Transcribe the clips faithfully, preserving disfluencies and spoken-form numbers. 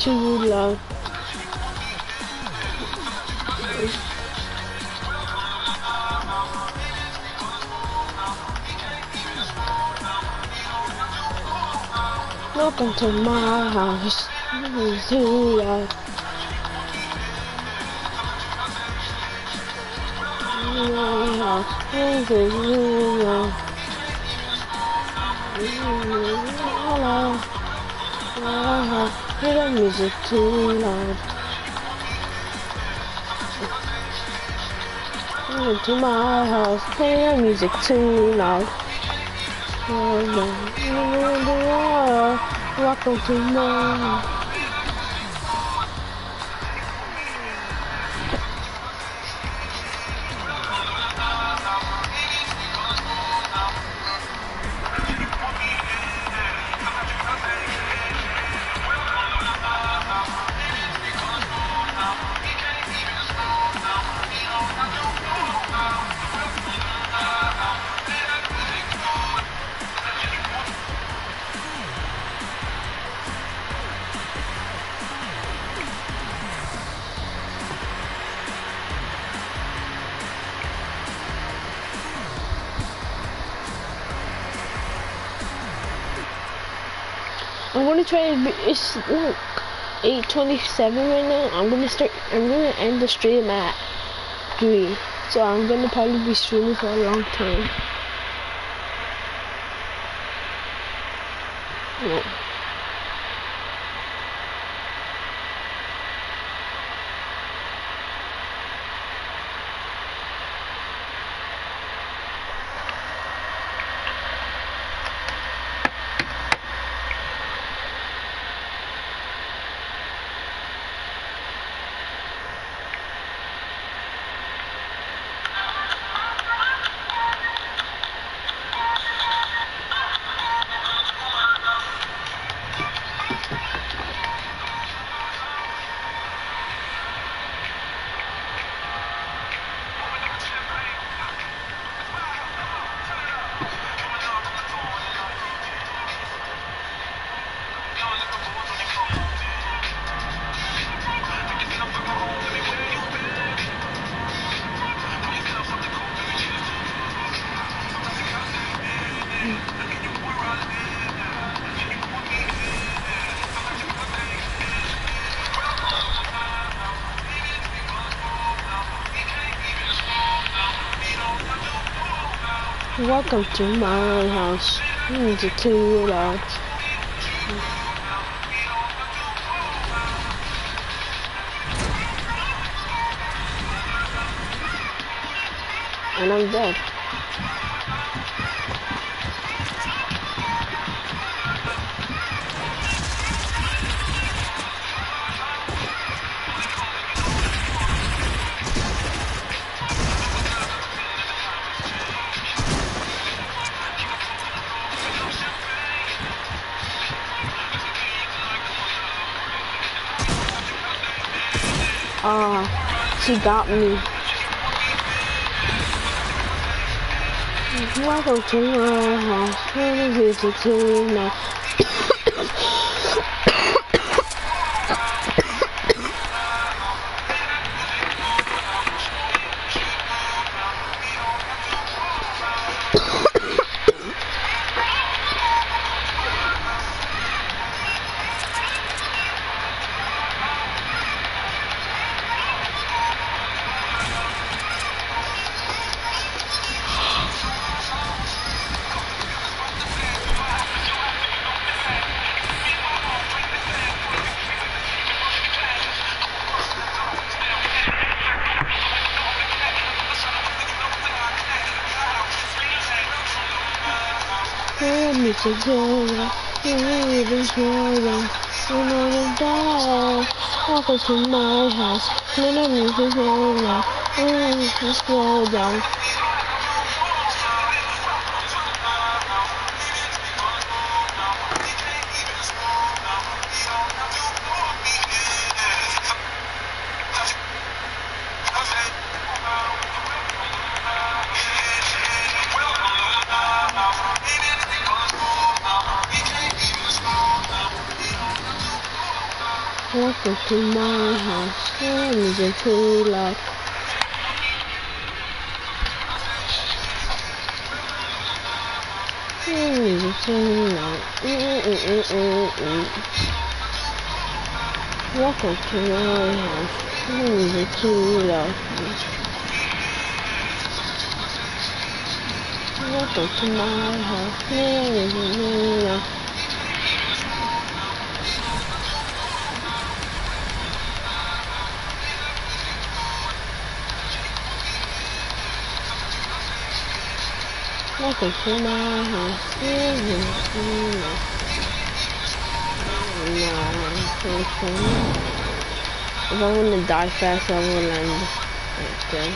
too loud. Welcome to my house. This is too loud. My house. This is too loud. Hello. My house. Hear the music too loud. Welcome to my house. Hear the music too loud. Welcome to my house. I'm gonna try to be, it's like eight twenty-seven right now. I'm gonna start, I'm gonna end the stream at three. So I'm gonna probably be streaming for a long time. Yeah. Welcome to my house. It's too loud. And I'm dead. Ah, uh, she got me. Welcome to my house. What is it to now? Together, living together, another day. Welcome to my house. None of me together, and just slow down. Welcome to my house. Oh, music too loud. Oh, music too loud. Mm -mm -mm -mm -mm. Welcome to my house. Oh, music too loud. Welcome to my house. Oh, music too loud. Welcome to my house. If I want to die fast, I will land right there.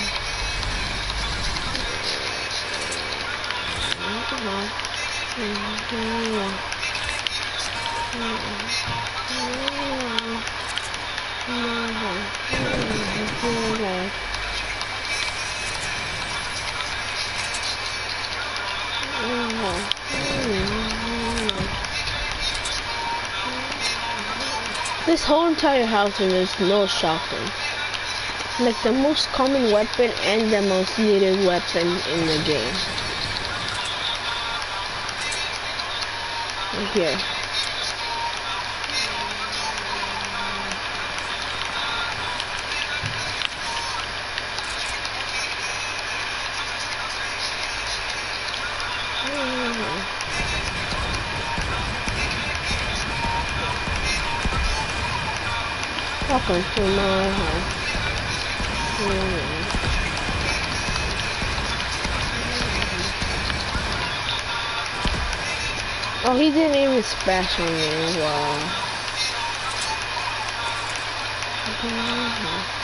This whole entire house is no shotgun. Like the most common weapon and the most needed weapon in the game. Right here. Welcome to my house. Mm. Oh, he didn't even splash on me. Wow. Mm-hmm.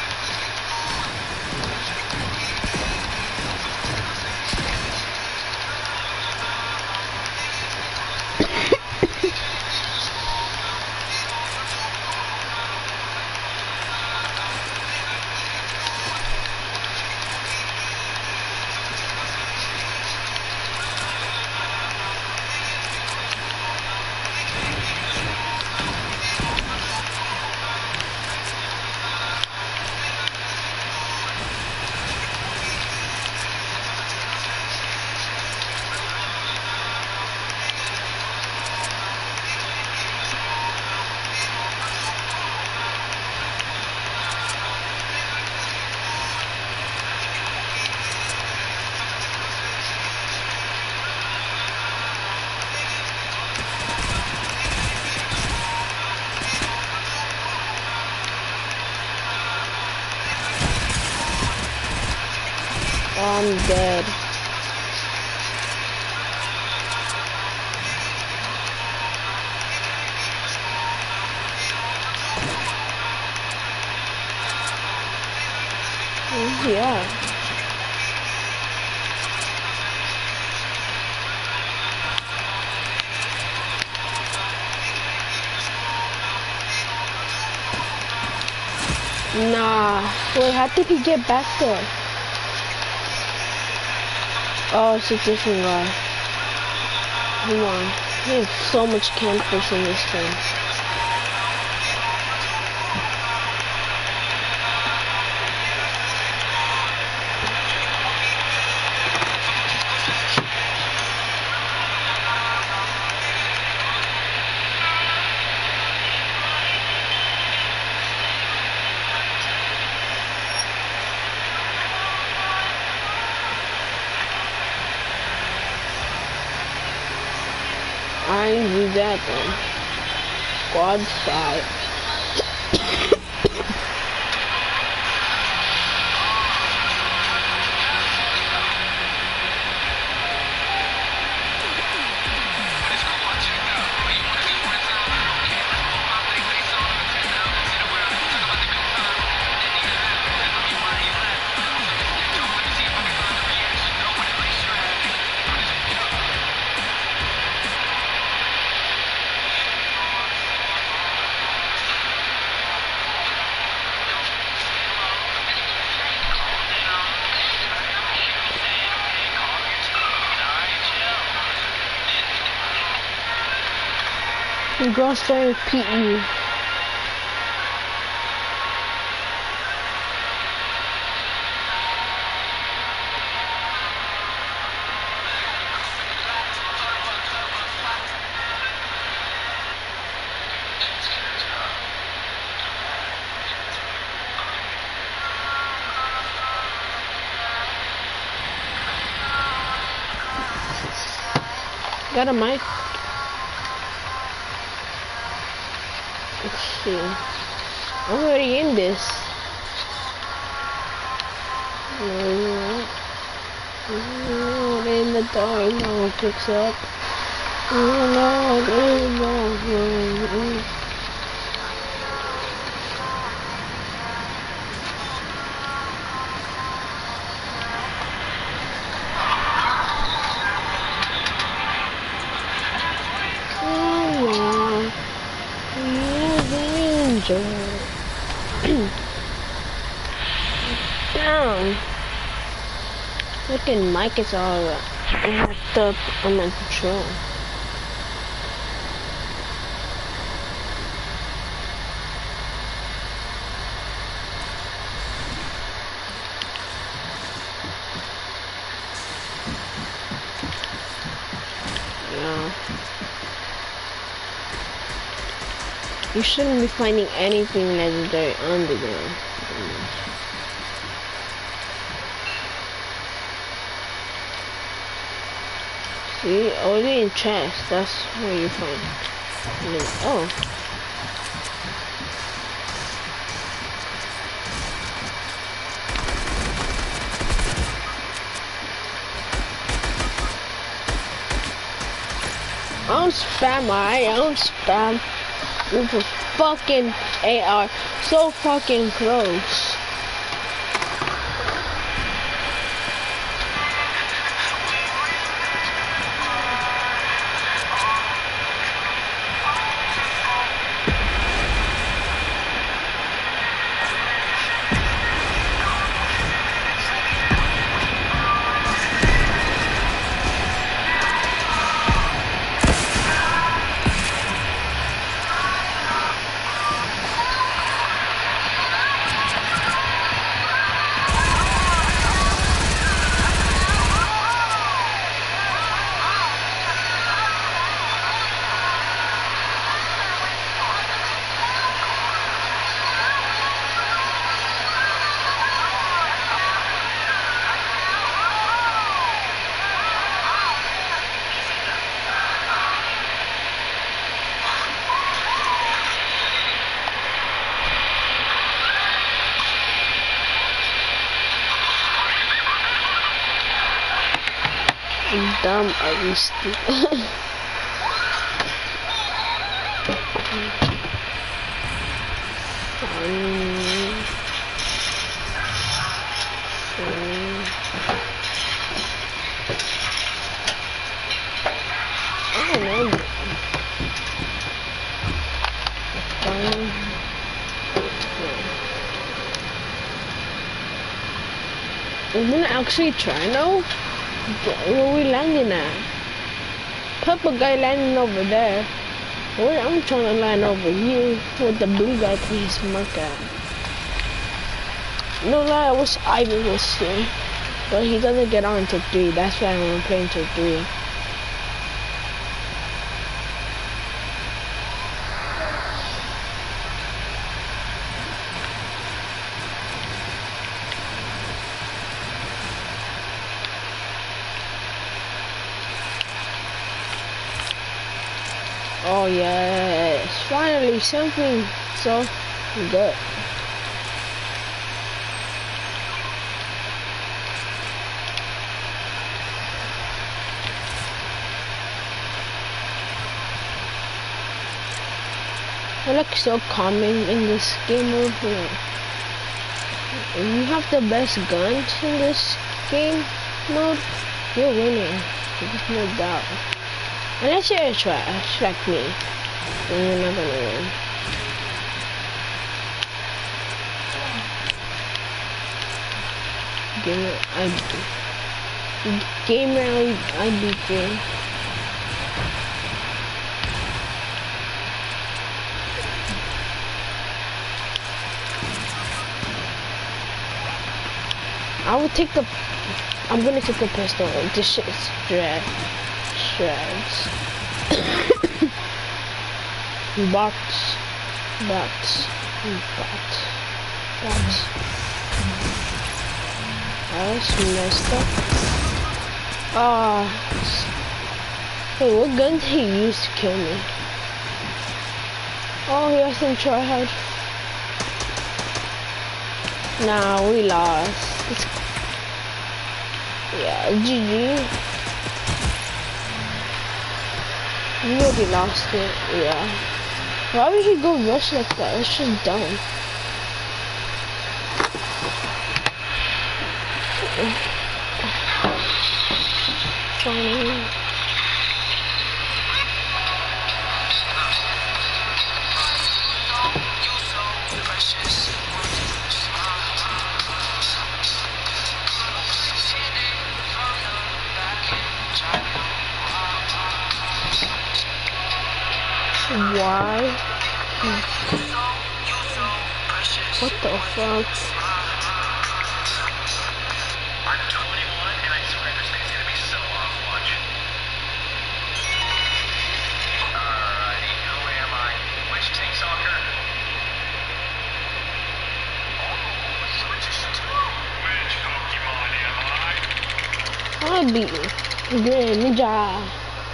I'm dead. Yeah. Nah. Wait, how did he get back there? Oh, it's a different guy. Come on. There's so much campers in this thing. I ain't do that then. Squad five. The girl's trying to repeat you. Got a mic? Let's see. I'm already in this. No, in the dark, no one picks up. Oh no, in the dark. Down. Fucking mic is all wrapped up on my control. Yeah. You shouldn't be finding anything legendary on the ground. See, only in chest, that's where you find it. Oh. I don't spam, I don't spam with a fucking A R so fucking close. Dumb, are you stupid? I don't know. Um, I'm gonna actually try now. Where we landing at? Purple guy landing over there. Where I'm trying to land over here with the blue guy put his mark at. No lie, I wish Ivan was him. But he doesn't get on until three. That's why I'm playing till three. Oh yes, finally something so good. I like so calming in this game mode. Yeah. You have the best guns in this game mode, you're winning. There's no doubt. Unless you're trash like me, then you're not gonna win. Gamer I D. Gamer I D game. I will take the. I'm gonna take the pistol. This shit is dread. Shreds. Bots. Bots. Bots. Bots. That's messed up. Ah. Wait, what gun did he use to kill me? Oh, he has some tryhard. Nah, we lost. It's... Yeah, G G. We already lost it, yeah. Why would he go rush like that? That's just dumb. Funny. Why? What the fuck? I'm twenty-one and I swear this thing's gonna be so off watch. Alrighty, who am I? Which team soccer? Oh, Switch two. Which Pokemon am I? I beat you. Good, good job.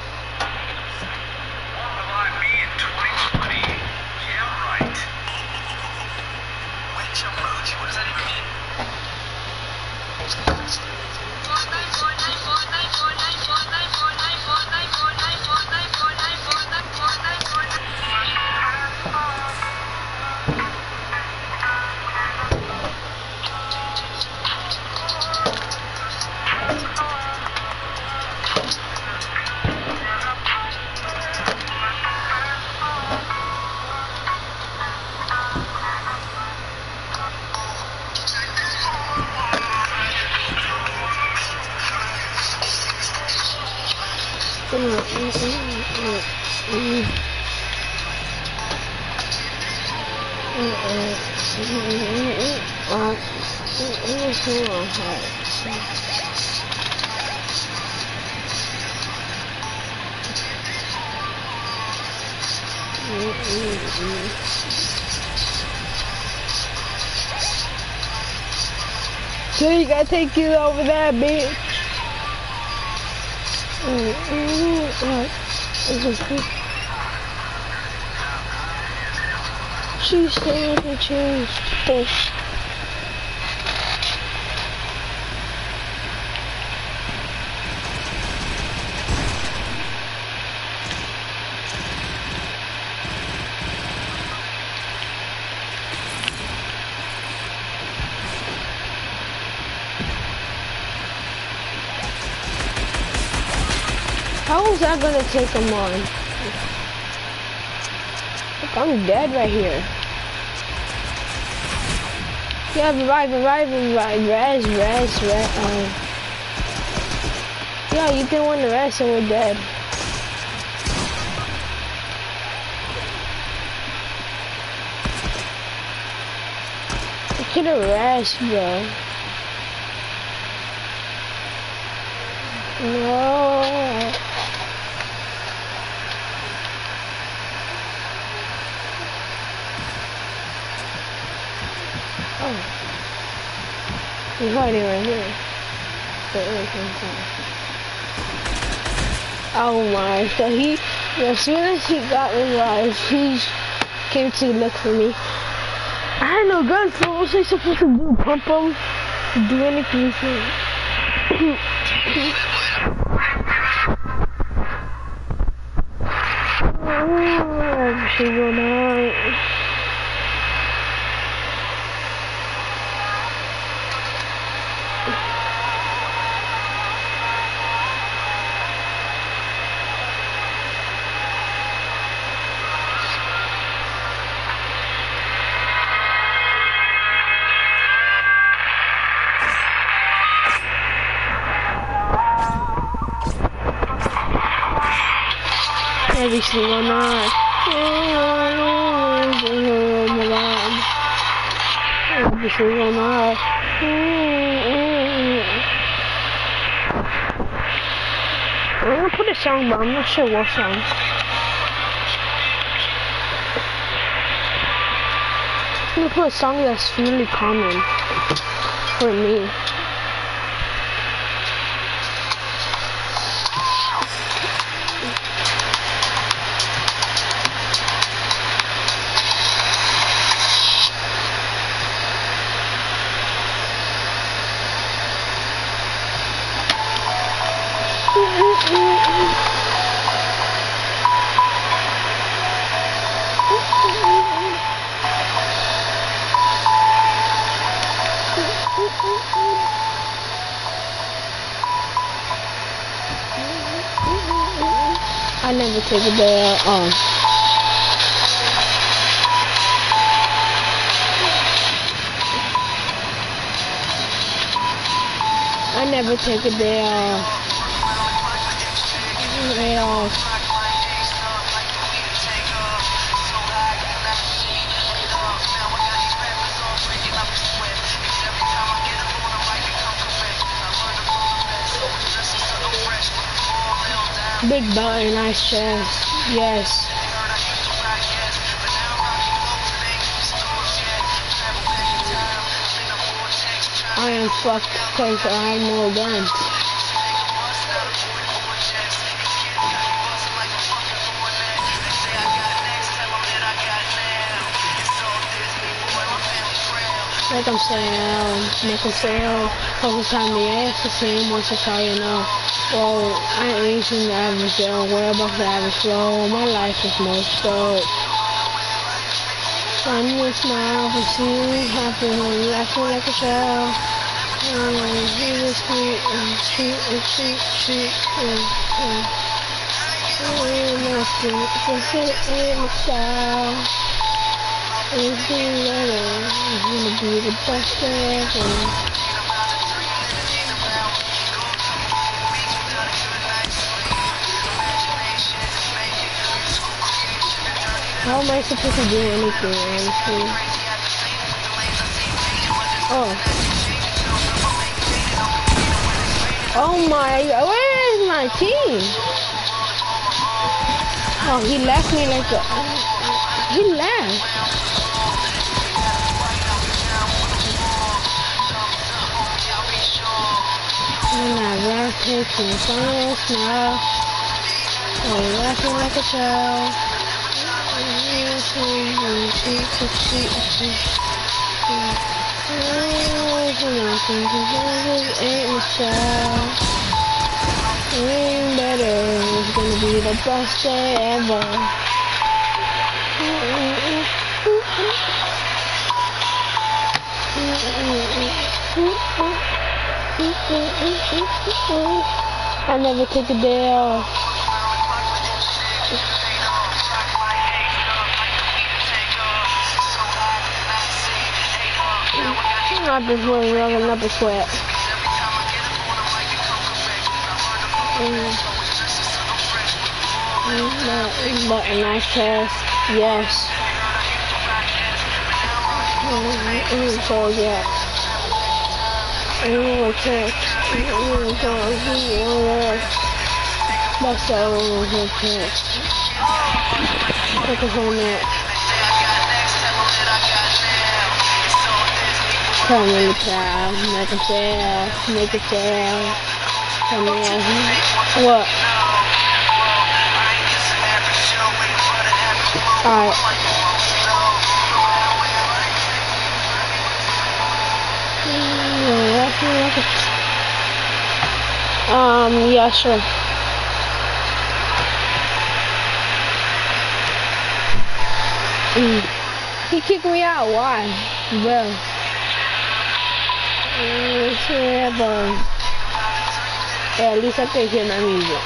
So you gotta take you over there, bitch. She's staying with the change. How is that gonna take him on? Look, I'm dead right here. Yeah, revive, revive, revive, res, res, res. Um, yeah, you can win the rest and we're dead. I could've rest, bro. No. Oh. He's hiding right here. Oh my, so he, as soon as he got revived, he came to look for me. I had no gun, so what was I supposed to do? Pump him? Do anything for him? Oh, she will not. Every single night. Every single night. I'm gonna put a song, but I'm not sure what song. I'm gonna put a song that's really common for me. I never take a day off. I never take a day off. Day off. Big butt and nice chest. Yes. I am fucked because I have no guns. Like I'm saying, make them fail. Focus on the ass the same once it's all you know. Well, I ain't seen the average girl. Worry about the average flow. My life is most dope. I need a smile for seeing happy when you laughing like a child. Um, he was sweet and sweet and sweet, sweet and and and nothing. Just it in the style. It's getting better. It's gonna be the best day ever. How am I supposed to do anything, honestly? Oh. Oh my, where is my team? Oh, he left me like a, he left. And I rap taking fun smile. Oh, laughing like a child. Doing better is gonna be the best day ever. I never take a day off. I've been sweating rolling up a sweat. Mm. Mm, but a nice chest, yes. Mm, so yeah. Mm, chest. Mm, so, that's all in his chest. Take a whole minute. Come in the crowd, make a fail, make a fail. Come in. What? Alright. Um, yeah, sure. Mm. He kicked me out, why? Well. Yeah, but yeah, at least I can hear my music.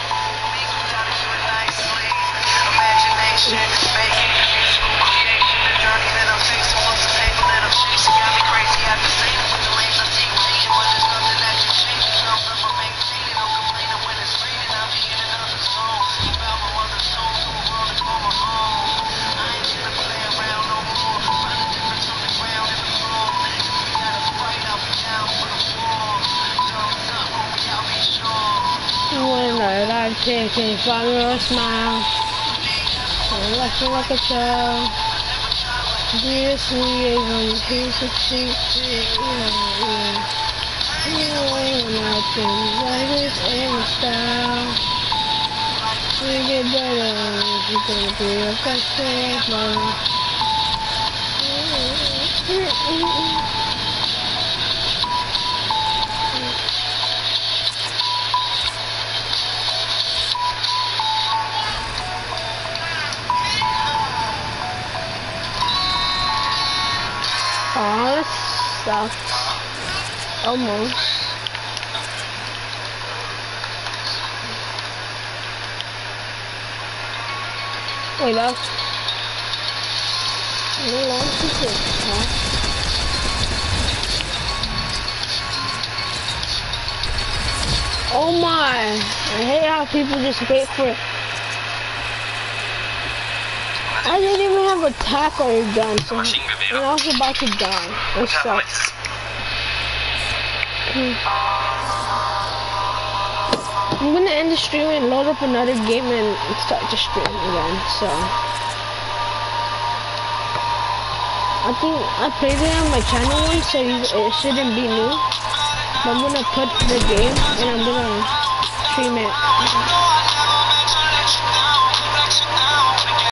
I take a follow a smile. I'm laughing like a child. Dear sweet, I'm piece of cheek. Yeah, yeah. You ain't nothing like it in the style. We get better. You're gonna be a customer. Oh, that sucks. Almost. Wait up. No longer this, huh? Oh my! I hate how people just wait for it. I didn't even have attack or a gun, so and I was about to die. That sucks. Hmm. I'm gonna end the stream and load up another game and start the stream again. So I think I played it on my channel once, so you, it shouldn't be new. But I'm gonna put the game and I'm gonna stream it.